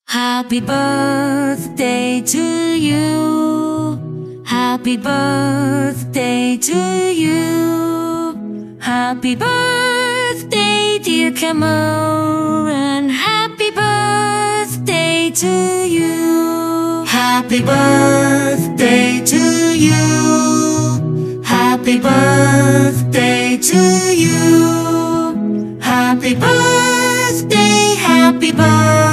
Happy birthday to you. Happy birthday to you. Happy birthday, dear Cameron. Happy birthday to you. Happy birthday to you. Happy birthday to you. Happy birthday, happy birthday.